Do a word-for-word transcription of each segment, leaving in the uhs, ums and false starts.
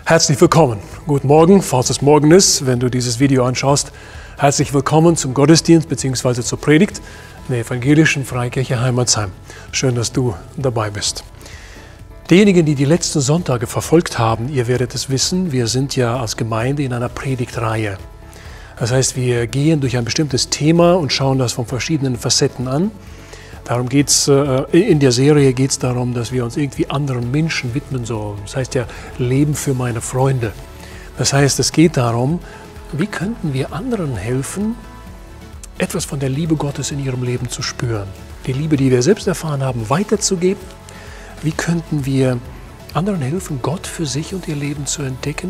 Herzlich willkommen. Guten Morgen, falls es morgen ist, wenn du dieses Video anschaust. Herzlich willkommen zum Gottesdienst bzw. zur Predigt in der Evangelischen Freikirche Heimatsheim. Schön, dass du dabei bist. Diejenigen, die die letzten Sonntage verfolgt haben, ihr werdet es wissen, wir sind ja als Gemeinde in einer Predigtreihe. Das heißt, wir gehen durch ein bestimmtes Thema und schauen das von verschiedenen Facetten an. Darum geht's, in der Serie geht es darum, dass wir uns irgendwie anderen Menschen widmen sollen. Das heißt ja, Leben für meine Freunde. Das heißt, es geht darum, wie könnten wir anderen helfen, etwas von der Liebe Gottes in ihrem Leben zu spüren. Die Liebe, die wir selbst erfahren haben, weiterzugeben. Wie könnten wir anderen helfen, Gott für sich und ihr Leben zu entdecken?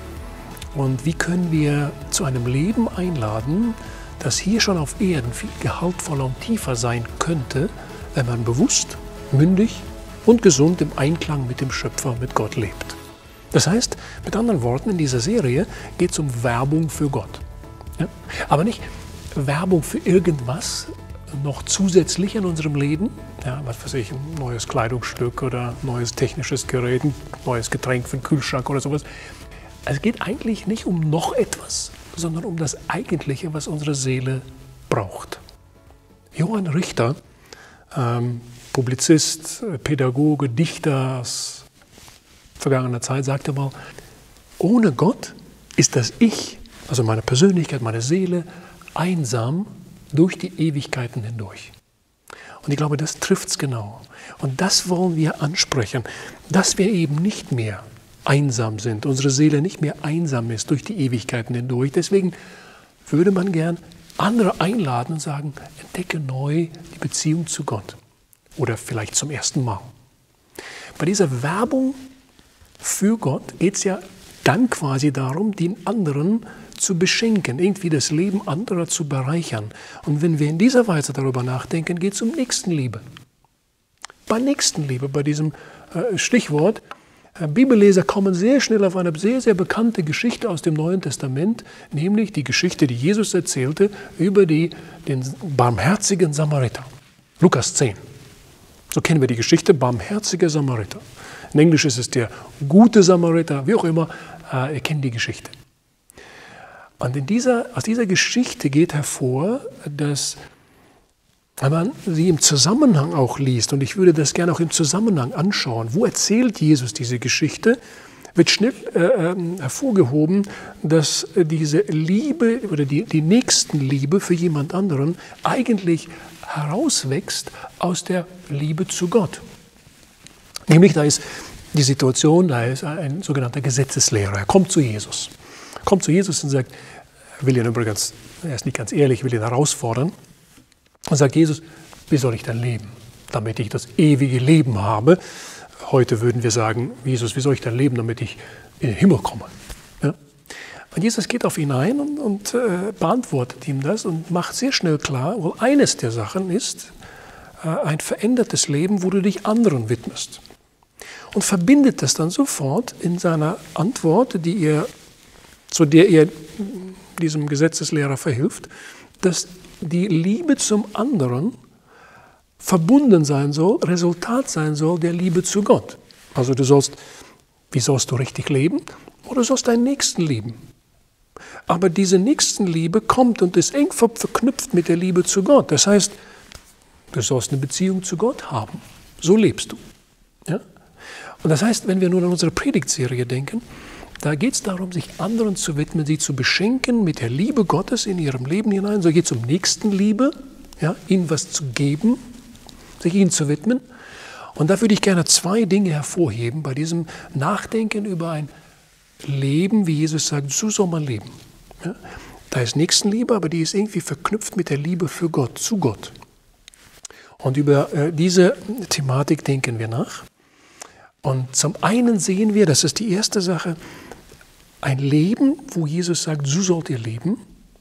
Und wie können wir zu einem Leben einladen, das hier schon auf Erden viel gehaltvoller und tiefer sein könnte, wenn man bewusst, mündig und gesund im Einklang mit dem Schöpfer, mit Gott lebt. Das heißt, mit anderen Worten, in dieser Serie geht es um Werbung für Gott. Ja? Aber nicht Werbung für irgendwas noch zusätzlich in unserem Leben, ja, was weiß ich, ein neues Kleidungsstück oder ein neues technisches Gerät, ein neues Getränk für den Kühlschrank oder sowas. Es geht eigentlich nicht um noch etwas, sondern um das Eigentliche, was unsere Seele braucht. Johann Richter, ähm, Publizist, Pädagoge, Dichter aus vergangener Zeit, sagte mal, ohne Gott ist das Ich, also meine Persönlichkeit, meine Seele, einsam durch die Ewigkeiten hindurch. Und ich glaube, das trifft es genau. Und das wollen wir ansprechen, dass wir eben nicht mehr einsam sind, unsere Seele nicht mehr einsam ist durch die Ewigkeiten hindurch. Deswegen würde man gern andere einladen und sagen, entdecke neu die Beziehung zu Gott. Oder vielleicht zum ersten Mal. Bei dieser Werbung für Gott geht es ja dann quasi darum, den anderen zu beschenken, irgendwie das Leben anderer zu bereichern. Und wenn wir in dieser Weise darüber nachdenken, geht es um Nächstenliebe. Bei Nächstenliebe, bei diesem äh, Stichwort, Bibelleser kommen sehr schnell auf eine sehr, sehr bekannte Geschichte aus dem Neuen Testament, nämlich die Geschichte, die Jesus erzählte über die, den barmherzigen Samariter. Lukas zehn. So kennen wir die Geschichte, barmherziger Samariter. In Englisch ist es der gute Samariter, wie auch immer, äh, ihr kennt die Geschichte. Und in dieser, aus dieser Geschichte geht hervor, dass wenn man sie im Zusammenhang auch liest, und ich würde das gerne auch im Zusammenhang anschauen, wo erzählt Jesus diese Geschichte, wird schnell äh, hervorgehoben, dass diese Liebe oder die, die Nächstenliebe für jemand anderen eigentlich herauswächst aus der Liebe zu Gott. Nämlich da ist die Situation, da ist ein sogenannter Gesetzeslehrer, er kommt zu Jesus. Er kommt zu Jesus und sagt, er will ihn übrigens, er ist nicht ganz ehrlich, will ihn herausfordern. Und sagt Jesus, wie soll ich dann leben, damit ich das ewige Leben habe? Heute würden wir sagen, Jesus, wie soll ich dann leben, damit ich in den Himmel komme? Ja? Und Jesus geht auf ihn ein und, und äh, beantwortet ihm das und macht sehr schnell klar, wohl eines der Sachen ist, äh, ein verändertes Leben, wo du dich anderen widmest. Und verbindet das dann sofort in seiner Antwort, die er, zu der er diesem Gesetzeslehrer verhilft, dass die Liebe zum anderen verbunden sein soll, Resultat sein soll der Liebe zu Gott. Also du sollst, wie sollst du richtig leben? Oder du sollst deinen Nächsten lieben. Aber diese Nächstenliebe kommt und ist eng verknüpft mit der Liebe zu Gott. Das heißt, du sollst eine Beziehung zu Gott haben. So lebst du. Ja? Und das heißt, wenn wir nun an unsere Predigtserie denken, da geht es darum, sich anderen zu widmen, sie zu beschenken mit der Liebe Gottes in ihrem Leben hinein. So geht es um Nächstenliebe, ja, ihnen was zu geben, sich ihnen zu widmen. Und da würde ich gerne zwei Dinge hervorheben bei diesem Nachdenken über ein Leben, wie Jesus sagt, so soll man leben. Ja, da ist Nächstenliebe, aber die ist irgendwie verknüpft mit der Liebe für Gott, zu Gott. Und über äh, diese Thematik denken wir nach. Und zum einen sehen wir, das ist die erste Sache, ein Leben, wo Jesus sagt, so sollt ihr leben,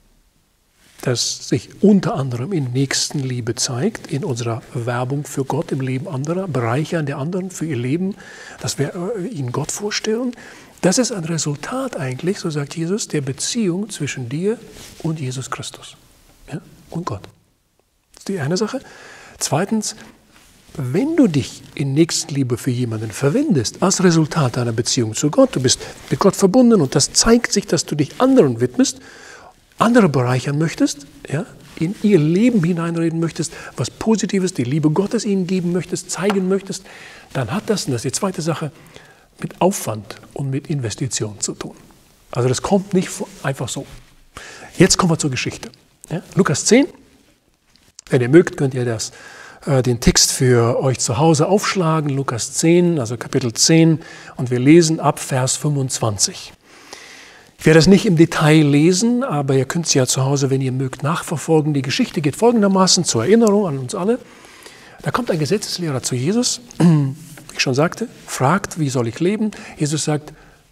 das sich unter anderem in Nächstenliebe zeigt, in unserer Werbung für Gott im Leben anderer, Bereichern der anderen für ihr Leben, dass wir ihnen Gott vorstellen. Das ist ein Resultat eigentlich, so sagt Jesus, der Beziehung zwischen dir und Jesus Christus, ja, und Gott. Das ist die eine Sache. Zweitens, wenn du dich in Nächstenliebe für jemanden verwendest, als Resultat deiner Beziehung zu Gott, du bist mit Gott verbunden und das zeigt sich, dass du dich anderen widmest, andere bereichern möchtest, ja, in ihr Leben hineinreden möchtest, was Positives, die Liebe Gottes ihnen geben möchtest, zeigen möchtest, dann hat das, und das ist die zweite Sache, mit Aufwand und mit Investition zu tun. Also das kommt nicht einfach so. Jetzt kommen wir zur Geschichte. Ja, Lukas zehn, wenn ihr mögt, könnt ihr das, äh, den Text für euch zu Hause aufschlagen, Lukas zehn, also Kapitel zehn, und wir lesen ab Vers fünfundzwanzig. Ich werde es nicht im Detail lesen, aber ihr könnt es ja zu Hause, wenn ihr mögt, nachverfolgen. Die Geschichte geht folgendermaßen zur Erinnerung an uns alle. Da kommt ein Gesetzeslehrer zu Jesus, wie ich schon sagte, fragt, wie soll ich leben? Jesus sagt,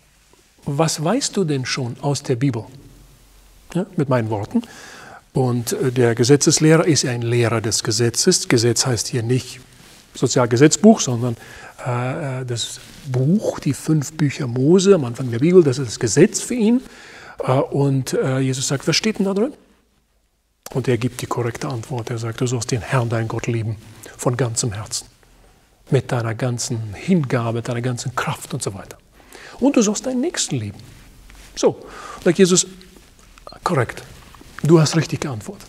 was weißt du denn schon aus der Bibel? Ja, mit meinen Worten. Und der Gesetzeslehrer ist ein Lehrer des Gesetzes. Gesetz heißt hier nicht Sozialgesetzbuch, sondern äh, das Buch, die fünf Bücher Mose am Anfang der Bibel, das ist das Gesetz für ihn. Äh, und äh, Jesus sagt, was steht denn da drin? Und er gibt die korrekte Antwort. Er sagt, du sollst den Herrn, deinen Gott, lieben, von ganzem Herzen, mit deiner ganzen Hingabe, deiner ganzen Kraft und so weiter. Und du sollst deinen Nächsten lieben. So, sagt Jesus, korrekt, du hast richtig geantwortet.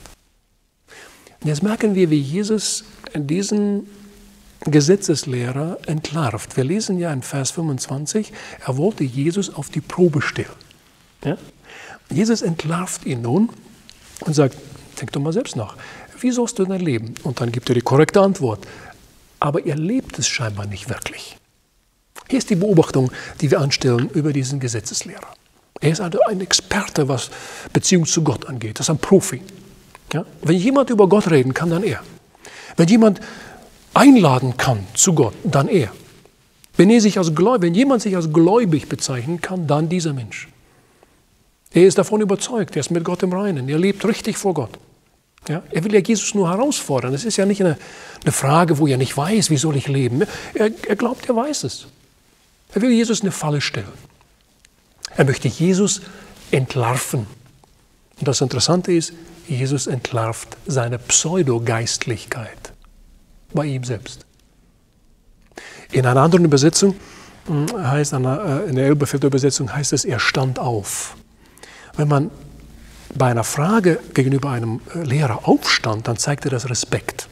Und jetzt merken wir, wie Jesus diesen Gesetzeslehrer entlarvt. Wir lesen ja in Vers fünfundzwanzig, er wollte Jesus auf die Probe stellen. Ja? Jesus entlarvt ihn nun und sagt, denk doch mal selbst nach, wie sollst du denn leben? Und dann gibt er die korrekte Antwort. Aber er lebt es scheinbar nicht wirklich. Hier ist die Beobachtung, die wir anstellen über diesen Gesetzeslehrer. Er ist also ein Experte, was Beziehung zu Gott angeht. Das ist ein Profi. Ja? Wenn jemand über Gott reden kann, dann er. Wenn jemand einladen kann zu Gott, dann er. Wenn, er sich als gläubig, wenn jemand sich als gläubig bezeichnen kann, dann dieser Mensch. Er ist davon überzeugt, er ist mit Gott im Reinen, er lebt richtig vor Gott. Ja? Er will ja Jesus nur herausfordern. Das ist ja nicht eine, eine Frage, wo er nicht weiß, wie soll ich leben. Er, er glaubt, er weiß es. Er will Jesus eine Falle stellen. Er möchte Jesus entlarven. Und das Interessante ist, Jesus entlarvt seine Pseudogeistlichkeit bei ihm selbst. In einer anderen Übersetzung heißt, in der Elberfelder Übersetzung heißt es, er stand auf. Wenn man bei einer Frage gegenüber einem Lehrer aufstand, dann zeigte das Respekt.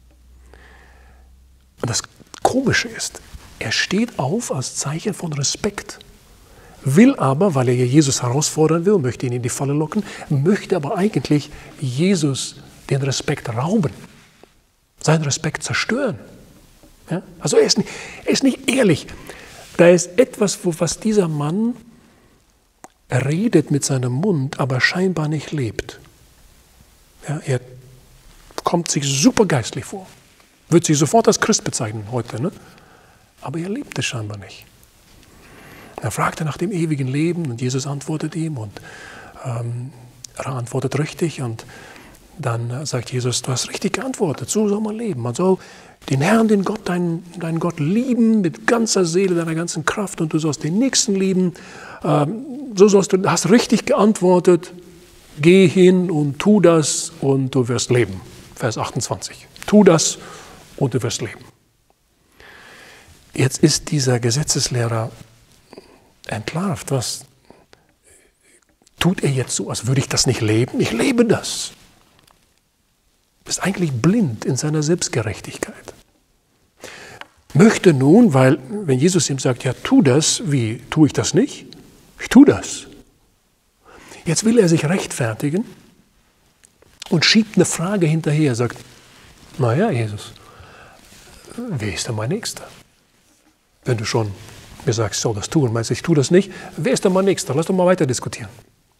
Und das Komische ist, er steht auf als Zeichen von Respekt, will aber, weil er Jesus herausfordern will, möchte ihn in die Falle locken, möchte aber eigentlich Jesus den Respekt rauben, seinen Respekt zerstören. Ja? Also er ist, nicht, er ist nicht ehrlich. Da ist etwas, wo, was dieser Mann redet mit seinem Mund, aber scheinbar nicht lebt. Ja, er kommt sich super geistlich vor, wird sich sofort als Christ bezeichnen heute, ne? Aber er lebt es scheinbar nicht. Er fragte nach dem ewigen Leben und Jesus antwortet ihm und ähm, er antwortet richtig und dann sagt Jesus, du hast richtig geantwortet, so soll man leben. Man soll den Herrn, den Gott, deinen, deinen Gott lieben mit ganzer Seele, deiner ganzen Kraft und du sollst den Nächsten lieben. Ähm, so sollst du, hast richtig geantwortet, geh hin und tu das und du wirst leben. Vers achtundzwanzig. Tu das und du wirst leben. Jetzt ist dieser Gesetzeslehrer entlarvt. Was tut er jetzt so, als würde ich das nicht leben? Ich lebe das. Ist eigentlich blind in seiner Selbstgerechtigkeit. Möchte nun, weil, wenn Jesus ihm sagt, ja, tu das, wie, tue ich das nicht? Ich tue das. Jetzt will er sich rechtfertigen und schiebt eine Frage hinterher, sagt, naja, Jesus, wer ist denn mein Nächster? Wenn du schon mir sagst, ich soll das tun, meinst du, ich tue das nicht, wer ist denn mein Nächster? Lass doch mal weiter diskutieren.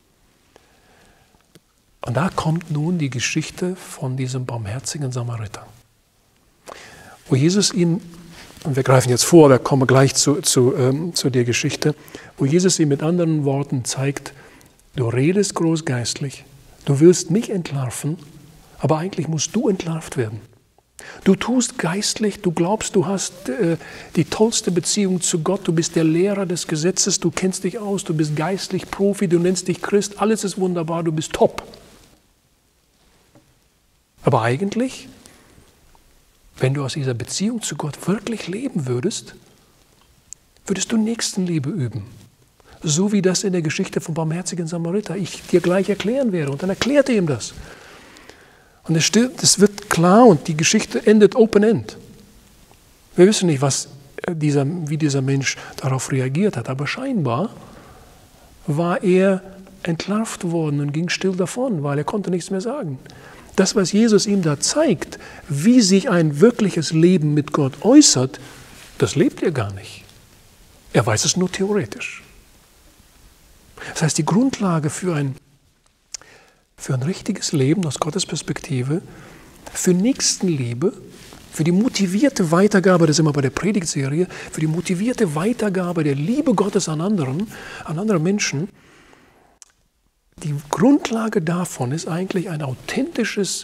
Und da kommt nun die Geschichte von diesem barmherzigen Samariter, wo Jesus ihm, und wir greifen jetzt vor, wir kommen gleich zu, zu, ähm, zu der Geschichte, wo Jesus ihm mit anderen Worten zeigt, du redest großgeistlich, du willst mich entlarven, aber eigentlich musst du entlarvt werden. Du tust geistlich, du glaubst, du hast äh, die tollste Beziehung zu Gott, du bist der Lehrer des Gesetzes, du kennst dich aus, du bist geistlich Profi, du nennst dich Christ, alles ist wunderbar, du bist top. Aber eigentlich wenn du aus dieser Beziehung zu Gott wirklich leben würdest, würdest du Nächstenliebe üben. So wie das in der Geschichte vom barmherzigen Samariter ich dir gleich erklären werde. Und dann erklärte ihm das. Und es, stimmt, es wird klar und die Geschichte endet open-end. Wir wissen nicht, was dieser, wie dieser Mensch darauf reagiert hat, aber scheinbar war er entlarvt worden und ging still davon, weil er konnte nichts mehr sagen. Das, was Jesus ihm da zeigt, wie sich ein wirkliches Leben mit Gott äußert, das lebt er gar nicht. Er weiß es nur theoretisch. Das heißt, die Grundlage für ein, für ein richtiges Leben aus Gottes Perspektive, für Nächstenliebe, für die motivierte Weitergabe, das ist immer bei der Predigtserie, für die motivierte Weitergabe der Liebe Gottes an anderen, an andere Menschen, die Grundlage davon ist eigentlich ein authentisches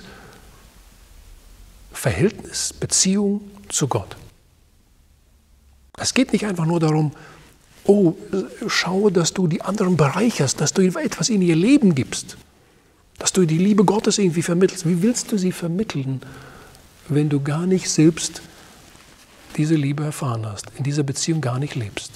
Verhältnis, Beziehung zu Gott. Es geht nicht einfach nur darum, oh, schaue, dass du die anderen bereicherst, dass du etwas in ihr Leben gibst, dass du die Liebe Gottes irgendwie vermittelst. Wie willst du sie vermitteln, wenn du gar nicht selbst diese Liebe erfahren hast, in dieser Beziehung gar nicht lebst?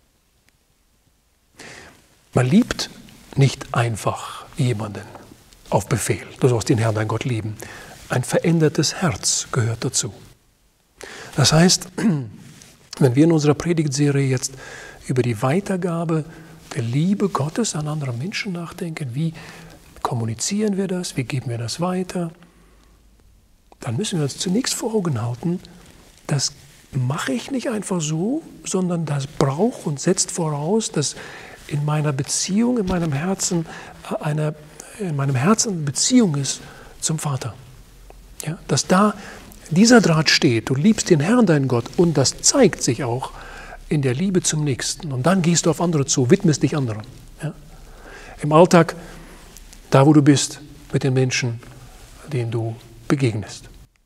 Man liebt nicht einfach jemanden auf Befehl. Du sollst den Herrn, dein Gott, lieben. Ein verändertes Herz gehört dazu. Das heißt, wenn wir in unserer Predigtserie jetzt über die Weitergabe der Liebe Gottes an andere Menschen nachdenken, wie kommunizieren wir das, wie geben wir das weiter, dann müssen wir uns zunächst vor Augen halten, das mache ich nicht einfach so, sondern das braucht und setzt voraus, dass in meiner Beziehung, in meinem Herzen, eine, in meinem Herzen Beziehung ist zum Vater. Ja, dass da dieser Draht steht, du liebst den Herrn, deinen Gott, und das zeigt sich auch in der Liebe zum Nächsten. Und dann gehst du auf andere zu, widmest dich anderen. Ja? Im Alltag, da wo du bist, mit den Menschen, denen du begegnest.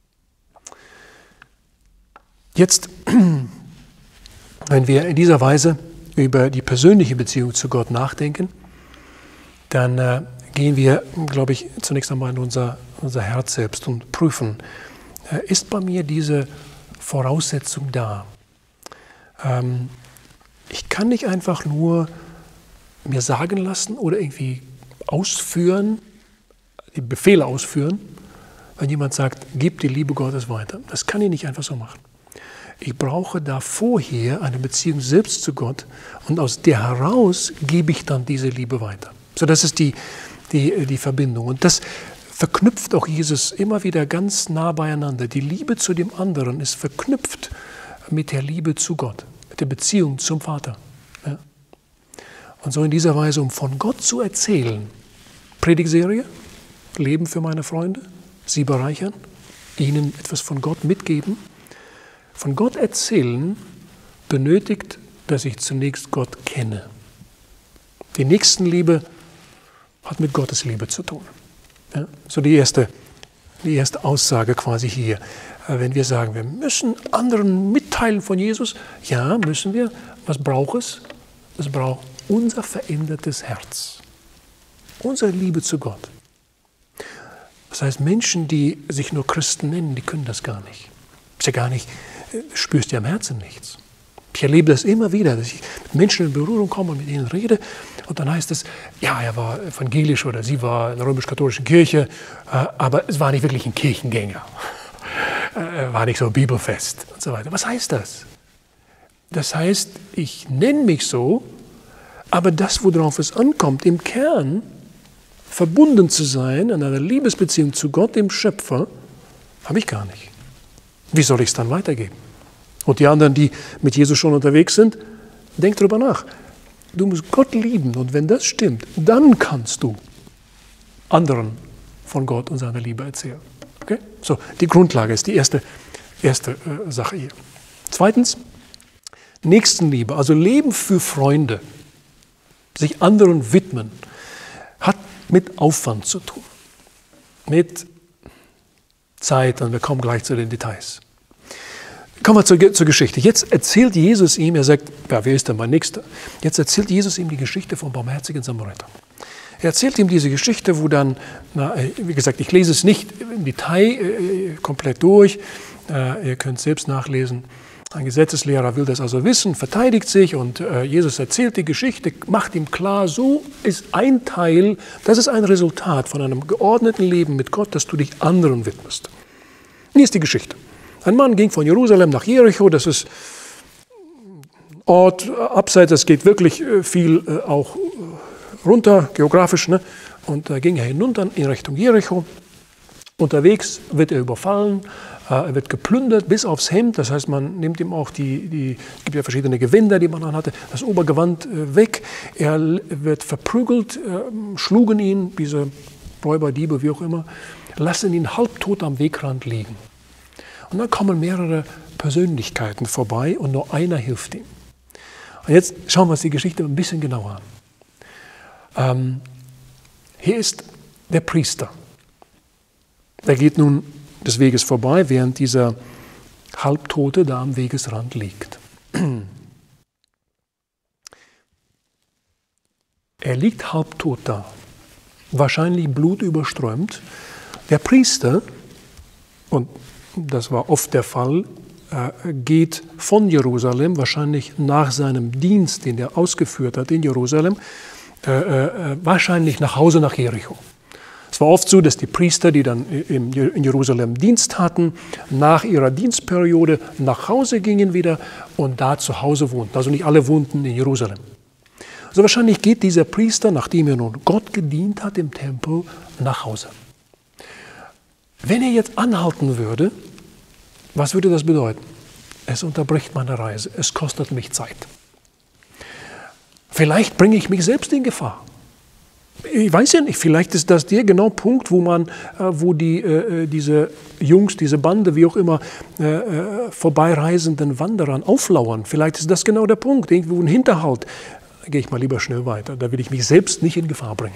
Jetzt, wenn wir in dieser Weise über die persönliche Beziehung zu Gott nachdenken, dann äh, gehen wir, glaube ich, zunächst einmal in unser, unser Herz selbst und prüfen, äh, ist bei mir diese Voraussetzung da? Ähm, ich kann nicht einfach nur mir sagen lassen oder irgendwie ausführen, die Befehle ausführen, wenn jemand sagt, gib die Liebe Gottes weiter. Das kann ich nicht einfach so machen. Ich brauche da vorher eine Beziehung selbst zu Gott und aus der heraus gebe ich dann diese Liebe weiter. So, das ist die, die, die Verbindung. Und das verknüpft auch Jesus immer wieder ganz nah beieinander. Die Liebe zu dem anderen ist verknüpft mit der Liebe zu Gott, mit der Beziehung zum Vater. Ja. Und so in dieser Weise, um von Gott zu erzählen, Predigtserie, Leben für meine Freunde, sie bereichern, ihnen etwas von Gott mitgeben. Von Gott erzählen benötigt, dass ich zunächst Gott kenne. Die Nächstenliebe hat mit Gottes Liebe zu tun. Ja, so die erste, die erste Aussage quasi hier. Wenn wir sagen, wir müssen anderen mitteilen von Jesus, ja, müssen wir. Was braucht es? Es braucht unser verändertes Herz. Unsere Liebe zu Gott. Das heißt, Menschen, die sich nur Christen nennen, die können das gar nicht. Ist ja gar nicht, spürst ja im Herzen nichts. Ich erlebe das immer wieder, dass ich mit Menschen in Berührung komme und mit ihnen rede. Und dann heißt es, ja, er war evangelisch oder sie war in der römisch-katholischen Kirche, aber es war nicht wirklich ein Kirchengänger. Er war nicht so bibelfest und so weiter. Was heißt das? Das heißt, ich nenne mich so, aber das, worauf es ankommt, im Kern verbunden zu sein, in einer Liebesbeziehung zu Gott, dem Schöpfer, habe ich gar nicht. Wie soll ich es dann weitergeben? Und die anderen, die mit Jesus schon unterwegs sind, denk darüber nach. Du musst Gott lieben und wenn das stimmt, dann kannst du anderen von Gott und seiner Liebe erzählen. Okay? So, die Grundlage ist die erste, erste äh, Sache hier. Zweitens, Nächstenliebe, also Leben für Freunde, sich anderen widmen, hat mit Aufwand zu tun, mit Zeit, und wir kommen gleich zu den Details. Kommen wir zur, zur Geschichte. Jetzt erzählt Jesus ihm, er sagt, ja, wer ist denn mein Nächster? Jetzt erzählt Jesus ihm die Geschichte vom barmherzigen Samariter. Er erzählt ihm diese Geschichte, wo dann, na, wie gesagt, ich lese es nicht im Detail äh, komplett durch, Äh, ihr könnt selbst nachlesen. Ein Gesetzeslehrer will das also wissen, verteidigt sich und äh, Jesus erzählt die Geschichte, macht ihm klar, so ist ein Teil, das ist ein Resultat von einem geordneten Leben mit Gott, dass du dich anderen widmest. Hier ist die Geschichte. Ein Mann ging von Jerusalem nach Jericho, das ist ein Ort abseits, es geht wirklich viel äh, auch runter, geografisch, ne? Und da ging er hinunter in Richtung Jericho. Unterwegs wird er überfallen, er wird geplündert bis aufs Hemd, das heißt, man nimmt ihm auch die, die es gibt ja verschiedene Gewänder, die man dann hatte, das Obergewand weg, er wird verprügelt, schlugen ihn, diese Räuber, Diebe, wie auch immer, lassen ihn halbtot am Wegrand liegen. Und dann kommen mehrere Persönlichkeiten vorbei und nur einer hilft ihm. Und jetzt schauen wir uns die Geschichte ein bisschen genauer an. Ähm, hier ist der Priester. Der geht nun des Weges vorbei, während dieser Halbtote da am Wegesrand liegt. Er liegt halbtot da, wahrscheinlich blutüberströmt. Der Priester, und das war oft der Fall, äh, geht von Jerusalem, wahrscheinlich nach seinem Dienst, den er ausgeführt hat in Jerusalem, äh, äh, wahrscheinlich nach Hause nach Jericho. Es war oft so, dass die Priester, die dann in Jerusalem Dienst hatten, nach ihrer Dienstperiode nach Hause gingen wieder und da zu Hause wohnten. Also nicht alle wohnten in Jerusalem. Also wahrscheinlich geht dieser Priester, nachdem er nun Gott gedient hat im Tempel, nach Hause. Wenn er jetzt anhalten würde, was würde das bedeuten? Es unterbricht meine Reise, es kostet mich Zeit. Vielleicht bringe ich mich selbst in Gefahr. Ich weiß ja nicht, vielleicht ist das der genau Punkt, wo man, wo die, äh, diese Jungs, diese Bande, wie auch immer, äh, vorbeireisenden Wanderern auflauern. Vielleicht ist das genau der Punkt, irgendwo ein Hinterhalt. Da gehe ich mal lieber schnell weiter, da will ich mich selbst nicht in Gefahr bringen.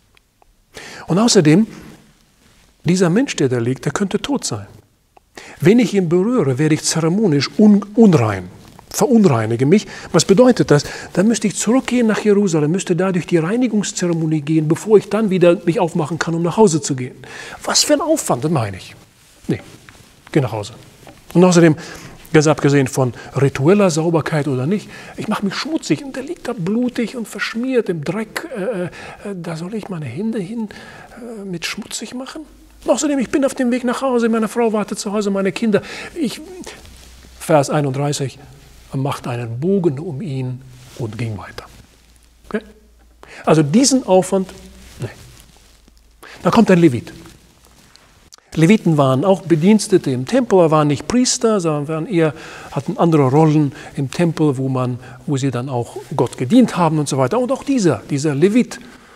Und außerdem, dieser Mensch, der da liegt, der könnte tot sein. Wenn ich ihn berühre, werde ich zeremonisch un unrein. Verunreinige mich. Was bedeutet das? Dann müsste ich zurückgehen nach Jerusalem, müsste da durch die Reinigungszeremonie gehen, bevor ich dann wieder mich aufmachen kann, um nach Hause zu gehen. Was für ein Aufwand, das meine ich. Nee, geh nach Hause. Und außerdem, ganz abgesehen von ritueller Sauberkeit oder nicht, ich mache mich schmutzig und der liegt da blutig und verschmiert im Dreck. Äh, äh, da soll ich meine Hände hin äh, mit schmutzig machen? Und außerdem, ich bin auf dem Weg nach Hause, meine Frau wartet zu Hause, meine Kinder. Ich, Vers einunddreißig, macht einen Bogen um ihn und ging weiter. Okay? Also diesen Aufwand, nee. Da kommt ein Levit. Leviten waren auch Bedienstete im Tempel, waren nicht Priester, sondern waren eher, hatten andere Rollen im Tempel, wo, man, wo sie dann auch Gott gedient haben und so weiter. Und auch dieser, dieser Levit,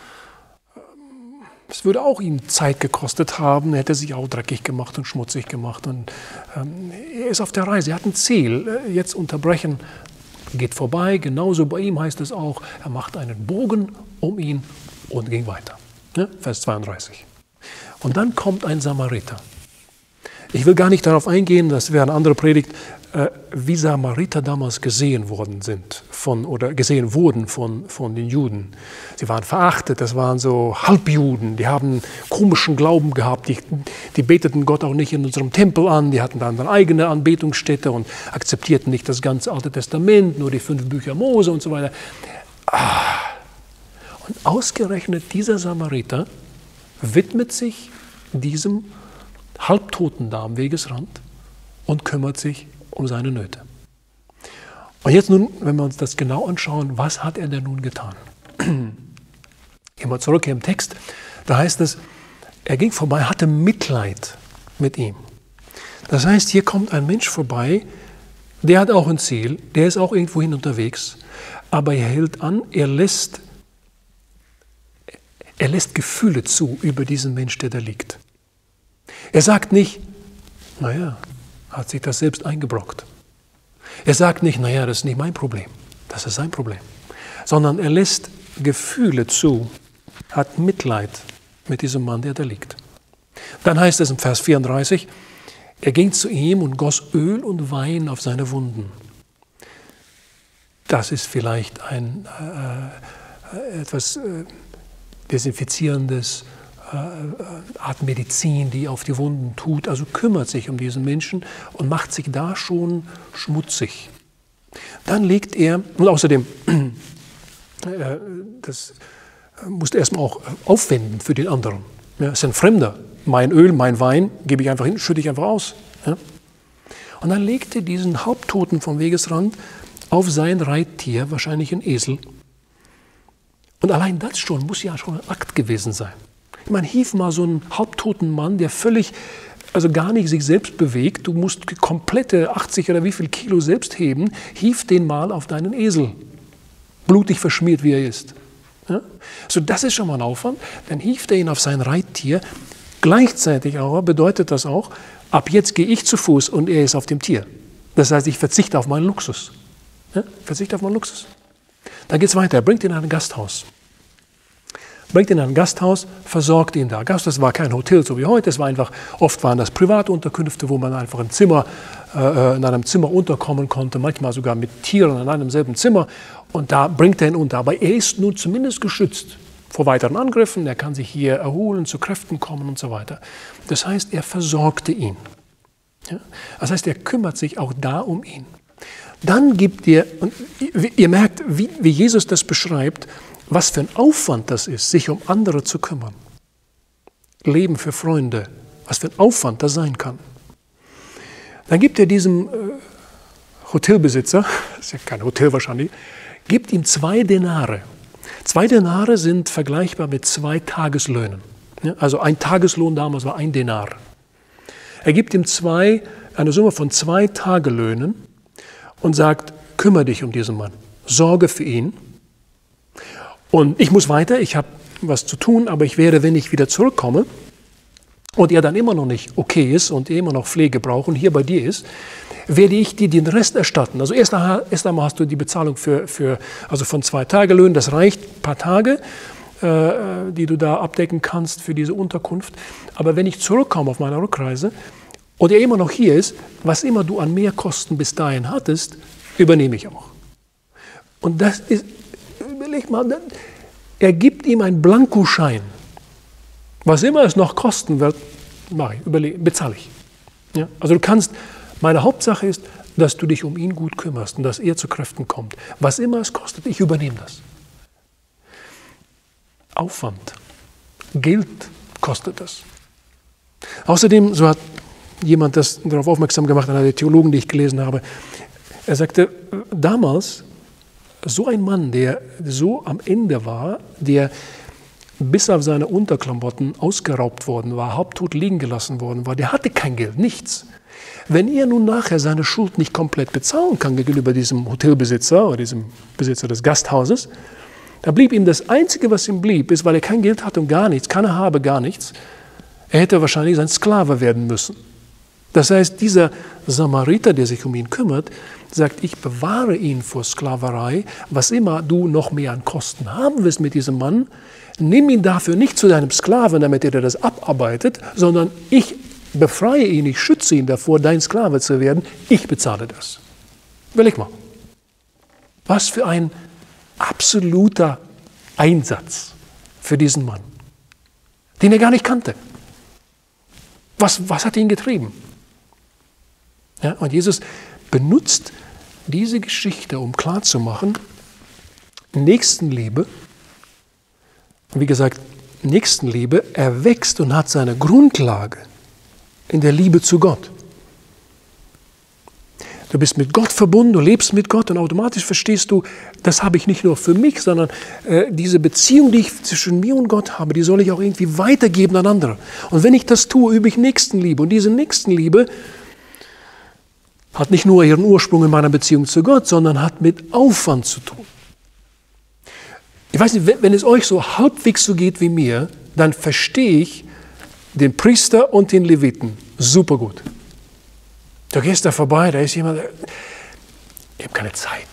es würde auch ihn Zeit gekostet haben, er hätte sich auch dreckig gemacht und schmutzig gemacht. Und, ähm, er ist auf der Reise, er hat ein Ziel. Jetzt unterbrechen, geht vorbei, genauso bei ihm heißt es auch, er macht einen Bogen um ihn und ging weiter. Ja, Vers zweiunddreißig. Und dann kommt ein Samariter. Ich will gar nicht darauf eingehen, das wäre eine andere Predigt, äh, wie Samariter damals gesehen worden sind von, oder gesehen wurden von, von den Juden. Sie waren verachtet, das waren so Halbjuden, die haben komischen Glauben gehabt, die, die beteten Gott auch nicht in unserem Tempel an, die hatten dann eine eigene Anbetungsstätte und akzeptierten nicht das ganze Alte Testament, nur die fünf Bücher Mose und so weiter. Ah. Und ausgerechnet dieser Samariter widmet sich diesem Halbtoten da am Wegesrand und kümmert sich um seine Nöte. Und jetzt nun, wenn wir uns das genau anschauen, was hat er denn nun getan? Gehen wir zurück hier im Text, da heißt es, er ging vorbei, hatte Mitleid mit ihm. Das heißt, hier kommt ein Mensch vorbei, der hat auch ein Ziel, der ist auch irgendwohin unterwegs, aber er hält an, er lässt, er lässt Gefühle zu über diesen Mensch, der da liegt. Er sagt nicht, naja, hat sich das selbst eingebrockt. Er sagt nicht, naja, das ist nicht mein Problem, das ist sein Problem. Sondern er lässt Gefühle zu, hat Mitleid mit diesem Mann, der da liegt. Dann heißt es im Vers vierunddreißig, er ging zu ihm und goss Öl und Wein auf seine Wunden. Das ist vielleicht ein äh, etwas äh, Desinfizierendes, äh, Art Medizin, die auf die Wunden tut, also kümmert sich um diesen Menschen und macht sich da schon schmutzig. Dann legt er, und außerdem, äh, das musst du erstmal auch aufwenden für den anderen. Ja, ist ein Fremder. Mein Öl, mein Wein, gebe ich einfach hin, schütte ich einfach aus. Ja? Und dann legt er diesen Halbtoten vom Wegesrand auf sein Reittier, wahrscheinlich ein Esel. Und allein das schon muss ja schon ein Akt gewesen sein. Ich meine, hief mal so einen halbtoten Mann, der völlig, also gar nicht sich selbst bewegt, du musst komplette achtzig oder wie viel Kilo selbst heben, hief den mal auf deinen Esel, blutig verschmiert wie er ist. Ja? So, das ist schon mal ein Aufwand, dann hieft er ihn auf sein Reittier. Gleichzeitig aber bedeutet das auch, ab jetzt gehe ich zu Fuß und er ist auf dem Tier. Das heißt, ich verzichte auf meinen Luxus. Ja? Verzichte auf meinen Luxus. Dann geht es weiter, er bringt ihn in ein Gasthaus. Bringt ihn in ein Gasthaus, versorgt ihn da. Das war kein Hotel, so wie heute, es war einfach, oft waren das Privatunterkünfte, wo man einfach ein Zimmer, äh, in einem Zimmer unterkommen konnte, manchmal sogar mit Tieren in einem selben Zimmer. Und da bringt er ihn unter. Aber er ist nun zumindest geschützt vor weiteren Angriffen, er kann sich hier erholen, zu Kräften kommen und so weiter. Das heißt, er versorgte ihn. Ja? Das heißt, er kümmert sich auch da um ihn. Dann gibt er, und ihr merkt, wie, wie Jesus das beschreibt, was für ein Aufwand das ist, sich um andere zu kümmern. Leben für Freunde, was für ein Aufwand das sein kann. Dann gibt er diesem äh, Hotelbesitzer, das ist ja kein Hotel wahrscheinlich, gibt ihm zwei Denare. Zwei Denare sind vergleichbar mit zwei Tageslöhnen. Ja, also ein Tageslohn damals war ein Denar. Er gibt ihm zwei, eine Summe von zwei Tagelöhnen und sagt, kümmere dich um diesen Mann, sorge für ihn. Und ich muss weiter, ich habe was zu tun, aber ich werde, wenn ich wieder zurückkomme und er dann immer noch nicht okay ist und er immer noch Pflege braucht und hier bei dir ist, werde ich dir den Rest erstatten. Also erst einmal, erst einmal hast du die Bezahlung für, für, also von zwei Tagelöhnen, das reicht, ein paar Tage, äh, die du da abdecken kannst für diese Unterkunft. Aber wenn ich zurückkomme auf meiner Rückreise und er immer noch hier ist, was immer du an Mehrkosten bis dahin hattest, übernehme ich auch. Und das ist, überleg mal, er gibt ihm einen Blankoschein. Was immer es noch kosten wird, mache ich, überleg, bezahle ich. Ja? Also du kannst, meine Hauptsache ist, dass du dich um ihn gut kümmerst und dass er zu Kräften kommt. Was immer es kostet, ich übernehme das. Aufwand, Geld kostet das. Außerdem, so hat jemand das darauf aufmerksam gemacht, einer der Theologen, die ich gelesen habe, er sagte, damals, so ein Mann, der so am Ende war, der bis auf seine Unterklamotten ausgeraubt worden war, halbtot liegen gelassen worden war, der hatte kein Geld, nichts. Wenn er nun nachher seine Schuld nicht komplett bezahlen kann gegenüber diesem Hotelbesitzer oder diesem Besitzer des Gasthauses, da blieb ihm das Einzige, was ihm blieb, ist, weil er kein Geld hatte und gar nichts, keine Habe, gar nichts, er hätte wahrscheinlich sein Sklave werden müssen. Das heißt, dieser Samariter, der sich um ihn kümmert, sagt, ich bewahre ihn vor Sklaverei, was immer du noch mehr an Kosten haben wirst mit diesem Mann, nimm ihn dafür nicht zu deinem Sklaven, damit er dir das abarbeitet, sondern ich befreie ihn, ich schütze ihn davor, dein Sklave zu werden, ich bezahle das. Überleg mal, was für ein absoluter Einsatz für diesen Mann, den er gar nicht kannte. Was, was hat ihn getrieben? Ja, und Jesus benutzt diese Geschichte, um klarzumachen, Nächstenliebe, wie gesagt, Nächstenliebe erwächst und hat seine Grundlage in der Liebe zu Gott. Du bist mit Gott verbunden, du lebst mit Gott und automatisch verstehst du, das habe ich nicht nur für mich, sondern äh, diese Beziehung, die ich zwischen mir und Gott habe, die soll ich auch irgendwie weitergeben an andere. Und wenn ich das tue, übe ich Nächstenliebe. Und diese Nächstenliebe hat nicht nur ihren Ursprung in meiner Beziehung zu Gott, sondern hat mit Aufwand zu tun. Ich weiß nicht, wenn es euch so halbwegs so geht wie mir, dann verstehe ich den Priester und den Leviten super gut. Du gehst da vorbei, da ist jemand, ich habe keine Zeit.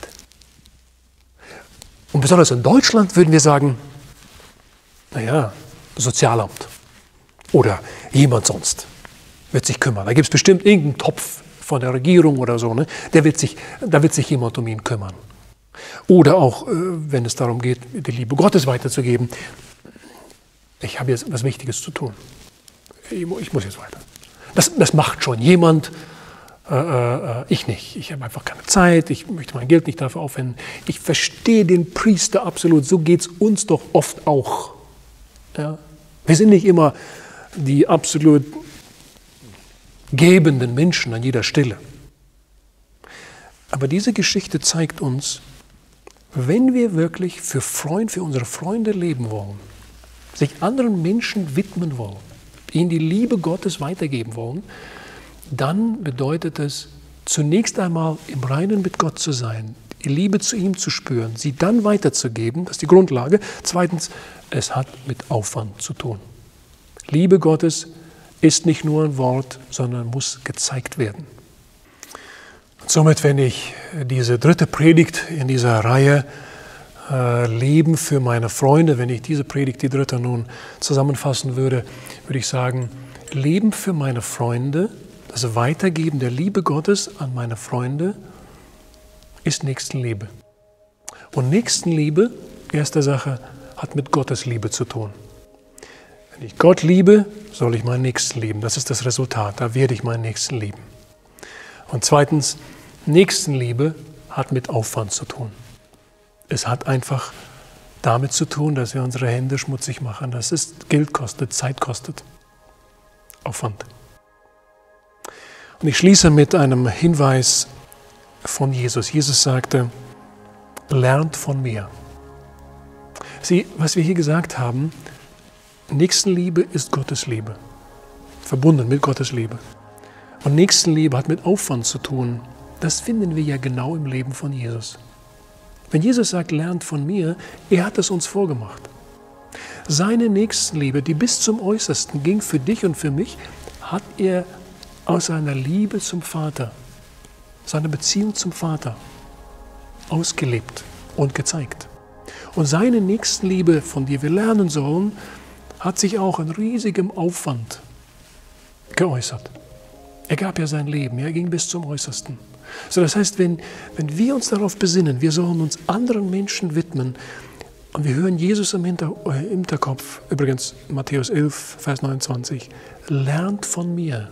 Und besonders in Deutschland würden wir sagen, naja, Sozialamt oder jemand sonst wird sich kümmern. Da gibt es bestimmt irgendeinen Topf von der Regierung oder so, ne? Der wird sich, da wird sich jemand um ihn kümmern. Oder auch, äh, wenn es darum geht, die Liebe Gottes weiterzugeben. ich habe jetzt was Wichtiges zu tun. Ich, ich muss jetzt weiter. Das, das macht schon jemand, äh, äh, ich nicht. Ich habe einfach keine Zeit, ich möchte mein Geld nicht dafür aufwenden. Ich verstehe den Priester absolut, so geht es uns doch oft auch. Ja? Wir sind nicht immer die absolut gebenden Menschen an jeder Stelle. Aber diese Geschichte zeigt uns, wenn wir wirklich für Freund, für unsere Freunde leben wollen, sich anderen Menschen widmen wollen, ihnen die Liebe Gottes weitergeben wollen, dann bedeutet es, zunächst einmal im Reinen mit Gott zu sein, die Liebe zu ihm zu spüren, sie dann weiterzugeben, das ist die Grundlage. Zweitens, es hat mit Aufwand zu tun. Liebe Gottes ist nicht nur ein Wort, sondern muss gezeigt werden. Und somit, wenn ich diese dritte Predigt in dieser Reihe äh, Leben für meine Freunde, wenn ich diese Predigt, die dritte nun zusammenfassen würde, würde ich sagen, Leben für meine Freunde, das Weitergeben der Liebe Gottes an meine Freunde, ist Nächstenliebe. Und Nächstenliebe, erste Sache, hat mit Gottes Liebe zu tun. Wenn ich Gott liebe, soll ich meinen Nächsten lieben. Das ist das Resultat, da werde ich meinen Nächsten lieben. Und zweitens, Nächstenliebe hat mit Aufwand zu tun. Es hat einfach damit zu tun, dass wir unsere Hände schmutzig machen, dass es Geld kostet, Zeit kostet. Aufwand. Und ich schließe mit einem Hinweis von Jesus. Jesus sagte, lernt von mir. Sieh, was wir hier gesagt haben, Nächstenliebe ist Gottes Liebe, verbunden mit Gottes Liebe. Und Nächstenliebe hat mit Aufwand zu tun. Das finden wir ja genau im Leben von Jesus. Wenn Jesus sagt, lernt von mir, er hat es uns vorgemacht. Seine Nächstenliebe, die bis zum Äußersten ging für dich und für mich, hat er aus seiner Liebe zum Vater, seiner Beziehung zum Vater ausgelebt und gezeigt. Und seine Nächstenliebe, von der wir lernen sollen, hat sich auch in riesigem Aufwand geäußert. Er gab ja sein Leben, er ging bis zum Äußersten. So, das heißt, wenn, wenn wir uns darauf besinnen, wir sollen uns anderen Menschen widmen und wir hören Jesus im Hinter, äh, Hinterkopf, übrigens Matthäus elf, Vers neunundzwanzig, lernt von mir,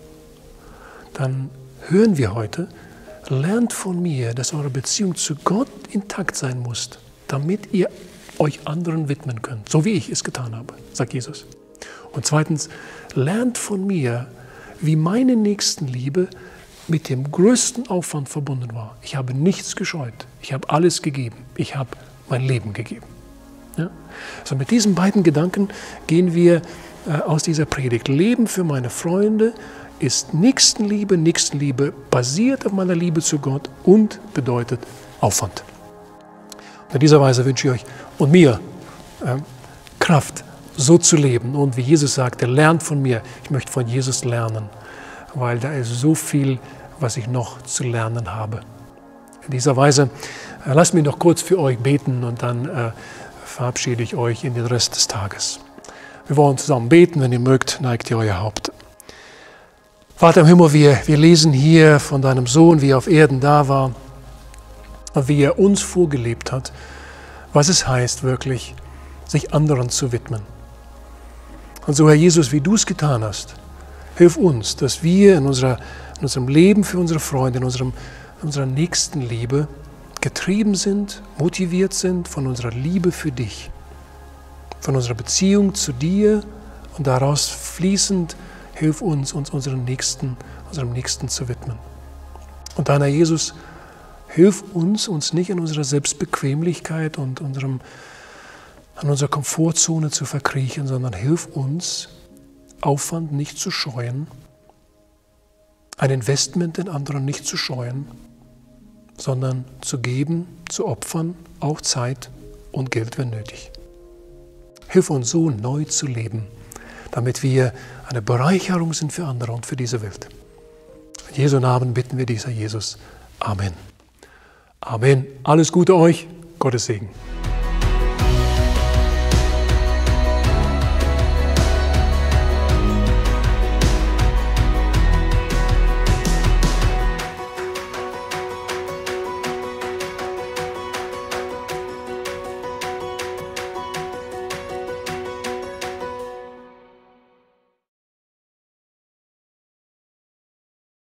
dann hören wir heute, lernt von mir, dass eure Beziehung zu Gott intakt sein muss, damit ihr euch anderen widmen könnt, so wie ich es getan habe, sagt Jesus. Und zweitens, lernt von mir, wie meine Nächstenliebe mit dem größten Aufwand verbunden war. Ich habe nichts gescheut, ich habe alles gegeben, ich habe mein Leben gegeben. Ja? So mit diesen beiden Gedanken gehen wir äh, aus dieser Predigt. Leben für meine Freunde ist Nächstenliebe, Nächstenliebe basiert auf meiner Liebe zu Gott und bedeutet Aufwand. Und in dieser Weise wünsche ich euch und mir äh, Kraft, so zu leben. Und wie Jesus sagte, lernt von mir. Ich möchte von Jesus lernen, weil da ist so viel, was ich noch zu lernen habe. In dieser Weise, äh, lasst mich noch kurz für euch beten und dann äh, verabschiede ich euch in den Rest des Tages. Wir wollen zusammen beten, wenn ihr mögt, neigt ihr euer Haupt. Vater im Himmel, wir, wir lesen hier von deinem Sohn, wie er auf Erden da war und wie er uns vorgelebt hat, was es heißt, wirklich sich anderen zu widmen. Und so, Herr Jesus, wie du es getan hast, hilf uns, dass wir in, unserer, in unserem Leben für unsere Freunde, in, unserem, in unserer Nächstenliebe getrieben sind, motiviert sind von unserer Liebe für dich, von unserer Beziehung zu dir und daraus fließend, hilf uns, uns unseren Nächsten, unserem Nächsten zu widmen. Und dann, Herr Jesus, hilf uns, uns nicht in unserer Selbstbequemlichkeit und unserem an unserer Komfortzone zu verkriechen, sondern hilf uns, Aufwand nicht zu scheuen, ein Investment in anderen nicht zu scheuen, sondern zu geben, zu opfern, auch Zeit und Geld, wenn nötig. Hilf uns so neu zu leben, damit wir eine Bereicherung sind für andere und für diese Welt. In Jesu Namen bitten wir dies, Herr Jesus. Amen. Amen. Alles Gute euch. Gottes Segen.